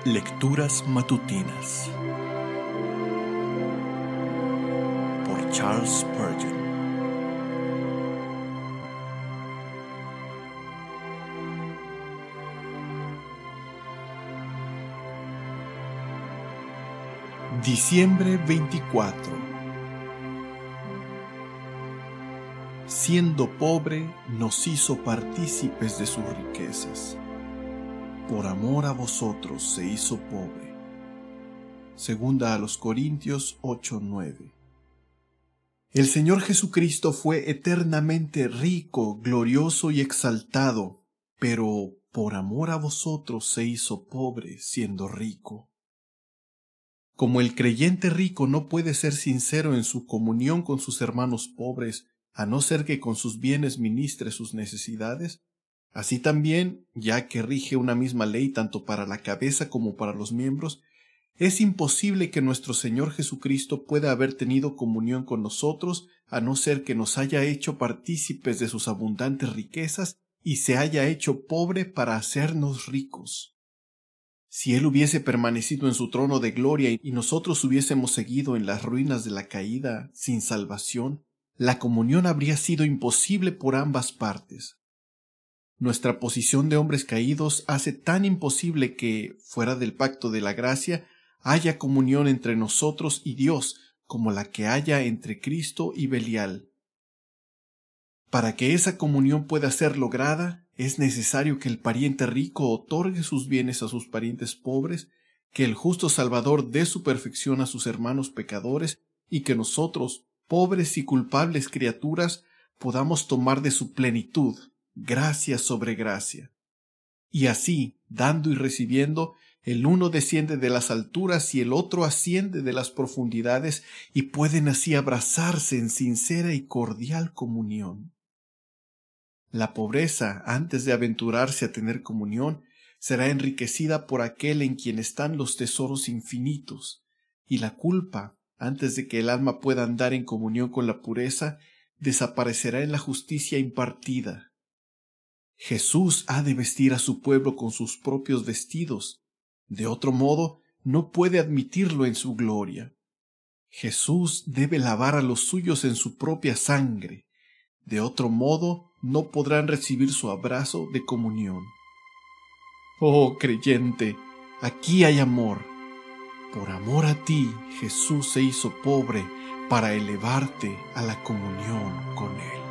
Lecturas matutinas por Charles Spurgeon. Diciembre 24. Siendo pobre, nos hizo partícipes de sus riquezas. Por amor a vosotros se hizo pobre. Segunda a los Corintios 8:9. El Señor Jesucristo fue eternamente rico, glorioso y exaltado, pero por amor a vosotros se hizo pobre siendo rico. Como el creyente rico no puede ser sincero en su comunión con sus hermanos pobres, a no ser que con sus bienes ministre sus necesidades, así también, ya que rige una misma ley tanto para la cabeza como para los miembros, es imposible que nuestro Señor Jesucristo pueda haber tenido comunión con nosotros, a no ser que nos haya hecho partícipes de sus abundantes riquezas y se haya hecho pobre para hacernos ricos. Si Él hubiese permanecido en su trono de gloria y nosotros hubiésemos seguido en las ruinas de la caída, sin salvación, la comunión habría sido imposible por ambas partes. Nuestra posición de hombres caídos hace tan imposible que, fuera del pacto de la gracia, haya comunión entre nosotros y Dios, como la que haya entre Cristo y Belial. Para que esa comunión pueda ser lograda, es necesario que el pariente rico otorgue sus bienes a sus parientes pobres, que el justo Salvador dé su perfección a sus hermanos pecadores, y que nosotros, pobres y culpables criaturas, podamos tomar de su plenitud, gracia sobre gracia. Y así, dando y recibiendo, el uno desciende de las alturas y el otro asciende de las profundidades, y pueden así abrazarse en sincera y cordial comunión. La pobreza, antes de aventurarse a tener comunión, será enriquecida por aquel en quien están los tesoros infinitos, y la culpa, antes de que el alma pueda andar en comunión con la pureza, desaparecerá en la justicia impartida. Jesús ha de vestir a su pueblo con sus propios vestidos, de otro modo no puede admitirlo en su gloria. Jesús debe lavar a los suyos en su propia sangre, de otro modo no podrán recibir su abrazo de comunión. Oh creyente, aquí hay amor. Por amor a ti, Jesús se hizo pobre para elevarte a la comunión con Él.